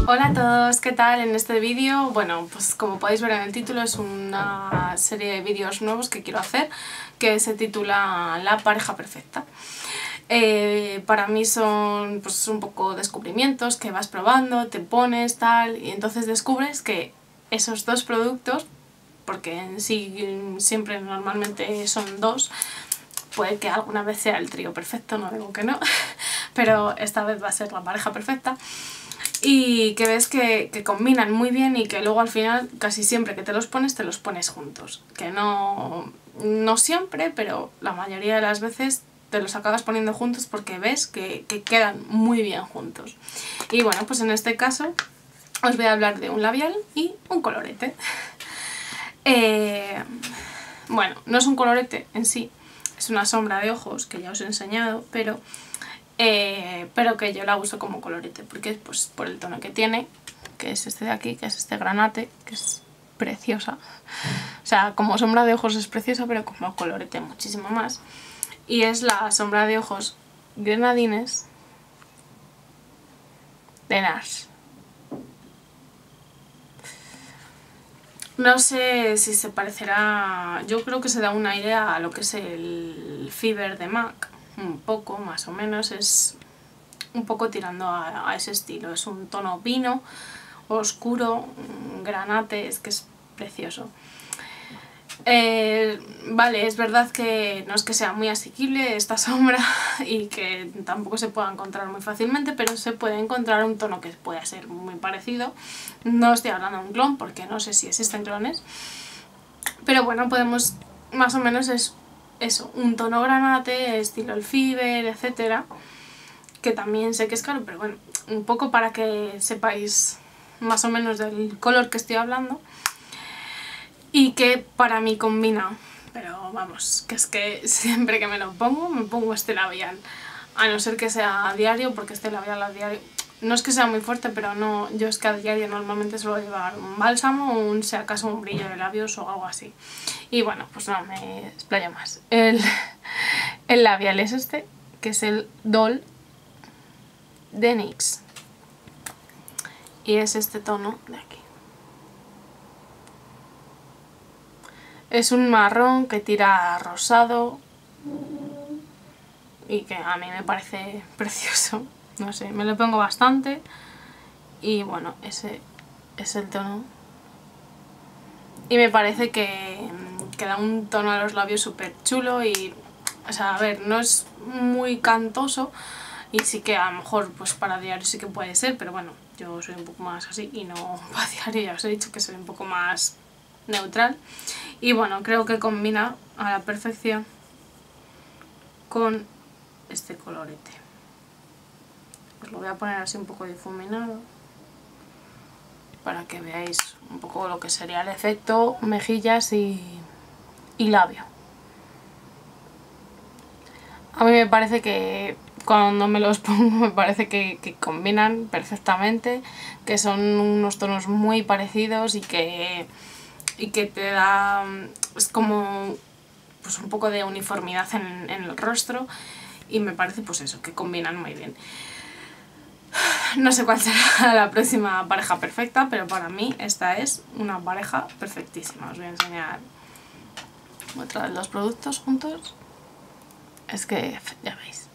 Hola a todos, ¿qué tal? En este vídeo, bueno, pues como podéis ver en el título es una serie de vídeos nuevos que quiero hacer que se titula La pareja perfecta. Para mí son pues un poco descubrimientos que vas probando, te pones tal y entonces descubres que esos dos productos, porque en sí siempre normalmente son dos, puede que alguna vez sea el trío perfecto, no digo que no, pero esta vez va a ser la pareja perfecta. Y que ves que combinan muy bien y que luego al final casi siempre que te los pones juntos. Que no siempre, pero la mayoría de las veces te los acabas poniendo juntos porque ves que quedan muy bien juntos. Y bueno, pues en este caso os voy a hablar de un labial y un colorete. Bueno, no es un colorete en sí, es una sombra de ojos que ya os he enseñado, pero que yo la uso como colorete porque pues por el tono que tiene, que es este de aquí, que es este granate, que es preciosa. O sea, como sombra de ojos es preciosa, pero como colorete muchísimo más. Y es la sombra de ojos Grenadines de NARS. No sé si se parecerá, yo creo que se da un aire a lo que es el Fever de MAC, un poco más o menos, es un poco tirando a ese estilo, es un tono vino, oscuro, granate, es que es precioso. Vale, es verdad que no es que sea muy asequible esta sombra y que tampoco se pueda encontrar muy fácilmente, pero se puede encontrar un tono que pueda ser muy parecido. No estoy hablando de un clon porque no sé si existen clones, pero bueno, podemos, más o menos es eso, un tono granate, estilo el Fever, etcétera, que también sé que es caro, pero bueno, un poco para que sepáis más o menos del color que estoy hablando. Y que para mí combina, pero vamos, que es que siempre que me lo pongo, me pongo este labial. A no ser que sea a diario, porque este labial a diario no es que sea muy fuerte, pero no, yo es que a diario normalmente suelo llevar un bálsamo o si acaso un brillo de labios o algo así. Y bueno, pues no me explayo más. El labial es este, que es el Doll de NYX. Y es este tono de aquí. Es un marrón que tira rosado y que a mí me parece precioso. No sé, me lo pongo bastante y bueno, ese es el tono. Y me parece que da un tono a los labios súper chulo y, o sea, a ver, no es muy cantoso y sí que a lo mejor pues para diario sí que puede ser, pero bueno, yo soy un poco más así y no para diario, ya os he dicho que soy un poco más neutral. Y bueno, creo que combina a la perfección con este colorete. Os lo voy a poner así un poco difuminado para que veáis un poco lo que sería el efecto mejillas y labio. A mí me parece que cuando me los pongo me parece que combinan perfectamente, que son unos tonos muy parecidos y que te da, es como pues un poco de uniformidad en el rostro y me parece pues eso, que combinan muy bien. No sé cuál será la próxima pareja perfecta, pero para mí esta es una pareja perfectísima. Os voy a enseñar otra de los productos juntos. Es que ya veis.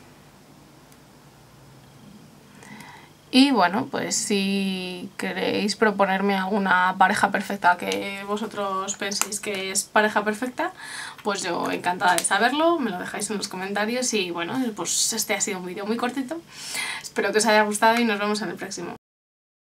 Y bueno, pues si queréis proponerme alguna pareja perfecta que vosotros penséis que es pareja perfecta, pues yo encantada de saberlo, me lo dejáis en los comentarios y bueno, pues este ha sido un vídeo muy cortito. Espero que os haya gustado y nos vemos en el próximo.